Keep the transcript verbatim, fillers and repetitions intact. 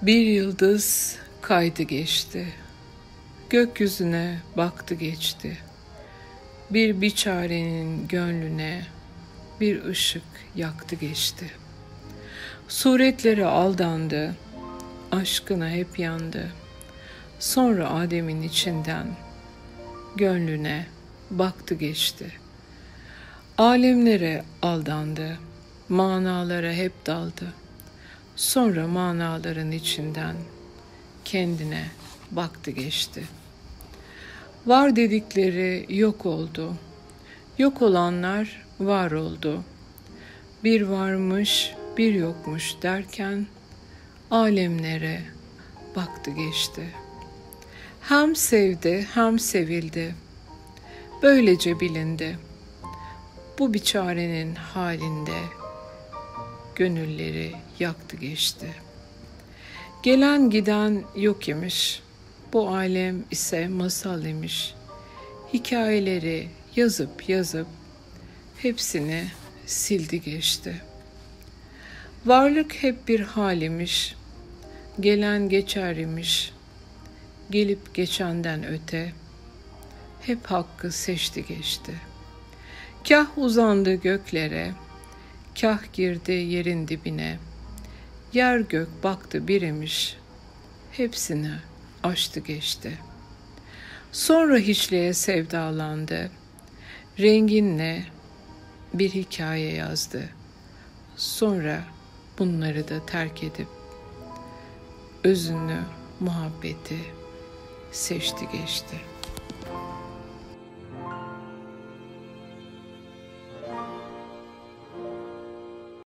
Bir yıldız kaydı geçti, gökyüzüne baktı geçti. Bir biçarenin gönlüne bir ışık yaktı geçti. Suretlere aldandı, aşkına hep yandı. Sonra Adem'in içinden gönlüne baktı geçti. Alemlere aldandı, manalara hep daldı. Sonra manaların içinden kendine baktı geçti. Var dedikleri yok oldu. Yok olanlar var oldu. Bir varmış, bir yokmuş derken alemlere baktı geçti. Hem sevdi, hem sevildi. Böylece bilindi. Bu biçarenin halinde gönülleri yaktı geçti. Gelen giden yok imiş. Bu alem ise masal imiş. Hikayeleri yazıp yazıp hepsini sildi geçti. Varlık hep bir hal imiş. Gelen geçer imiş. Gelip geçenden öte hep hakkı seçti geçti. Kah uzandı göklere, kah girdi yerin dibine. Yer gök baktı bir imiş, hepsini aştı geçti. Sonra hiçliğe sevdalandı, renginle bir hikaye yazdı. Sonra bunları da terk edip özünü, muhabbeti seçti geçti.